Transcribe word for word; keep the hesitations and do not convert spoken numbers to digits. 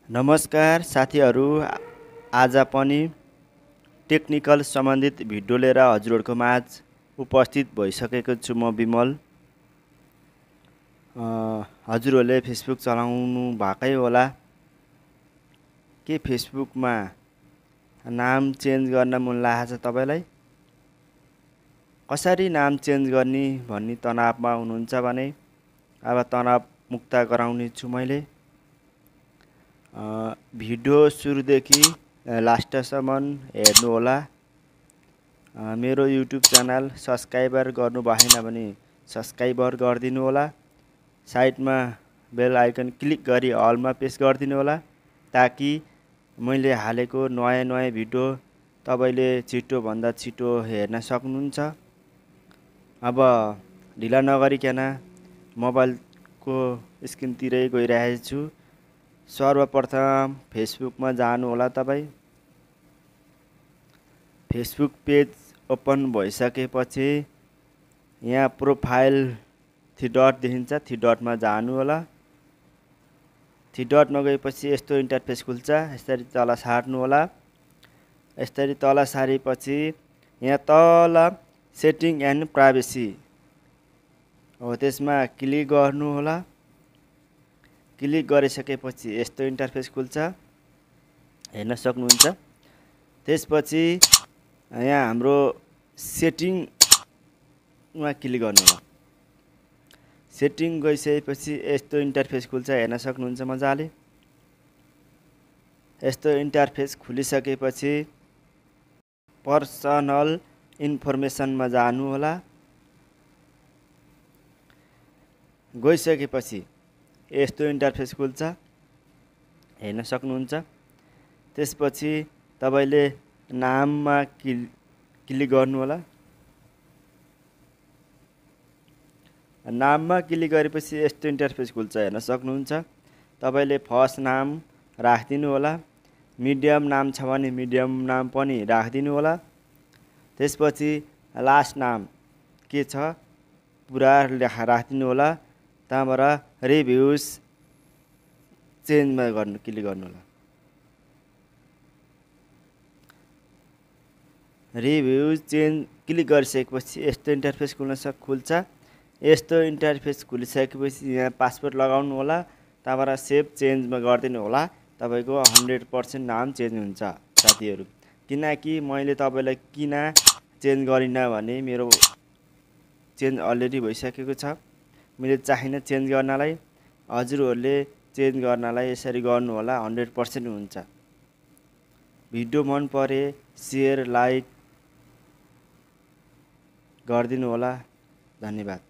नमस्कार साथीहरू, आज पनि टेक्निकल सम्बन्धित भिडियो लिएर हजुरहरूको माझ उपस्थित भइसकेको छु। म बिमल। हजुरहरूले फेसबुक चलाउनु भएकै होला। के फेसबुकमा नाम चेन्ज गर्न मन लागेको छ तपाईलाई? कसरी नाम चेन्ज गर्ने भन्ने तनावमा हुनुहुन्छ भने अब तनाव मुक्त गराउने छु मैले। भिडियो सुरुदेखि लास्टसम्म हेर्नु होला। मेरो युट्युब च्यानल सब्स्क्राइबर गर्नु भएन भने सब्स्क्राइबर गरिदिनु होला। साइडमा बेल आइकन क्लिक गरी अलमा प्रेस गरिदिनु होला, ताकि मैले हालेको नयाँ नयाँ भिडियो तपाईले छिटो भन्दा छिटो हेर्न सक्नुहुन्छ। अब ढिला नगरिकन मोबाइलको स्क्रिनतिरै गइरहेको छु। सर्वप्रथम फेसबुकमा जानु होला। तपाईँ फेसबुक पेज ओपन भइसकेपछि यहाँ प्रोफाइल थ्री डट देखिन्छ, थ्री डटमा जानु होला। थ्री डटमा गएपछि यस्तो इन्टरफेस खुल्छ। यसरी तल सार्नु होला। यसरी तल सारेपछि यहाँ तल सेटिङ एन्ड प्राइभेसी हो, त्यसमा क्लिक गर्नु होला। क्लिक गरिसकेपछि यस्तो इन्टरफेस खुल्छ, हेर्न सक्नुहुन्छ। त्यसपछि यहाँ हाम्रो सेटिङमा क्लिक गर्नु होला। सेटिङ गइसकेपछि यस्तो इन्टरफेस खुल्छ, हेर्न सक्नुहुन्छ मजाले। यस्तो इन्टरफेस खुलिसकेपछि पर्सनल इन्फर्मेसनमा जानु होला। गइसकेपछि यस्तो इन्टरफेस खुल्छ, हेर्न सक्नुहुन्छ। त्यसपछि तपाईले नाममा क्लिक गर्नु होला। नाममा क्लिक गरेपछि यस्तो इन्टरफेस खुल्छ, हेर्न सक्नुहुन्छ। तपाईले फर्स्ट नाम राखिदिनु होला। मिडियम नाम छ भने मिडियम नाम पनि राखिदिनु होला। त्यसपछि लास्ट नाम के छ पुरा लेखा राखिदिनु होला। त्यहाँबाट रिभ्युज चेन्जमा गर्नु क्लिक गर्नु होला। रिभ्युज चेन्ज क्लिक गरिसकेपछि यस्तो इन्टरफेस खुल्न सक् खुल्छ। यस्तो इन्टरफेस खुलिसकेपछि यहाँ पासवर्ड लगाउनु होला। त्यहाँबाट सेभ चेन्जमा गरिदिनु होला। तपाईको हन्ड्रेड पर्सेन्ट नाम चेन्ज हुन्छ साथीहरू। किनकि मैले तपाईलाई किन चेन्ज गरिनँ भने मेरो चेन्ज अलरेडी भइसकेको छ। मैले चाहिन चेन्ज गर्नलाई। हजुरहरूले चेन्ज गर्नलाई यसरी गर्नु होला, हन्ड्रेड पर्सेन्ट हुन्छ। भिडियो मन परे सेयर लाइक गरिदिनु होला। धन्यवाद।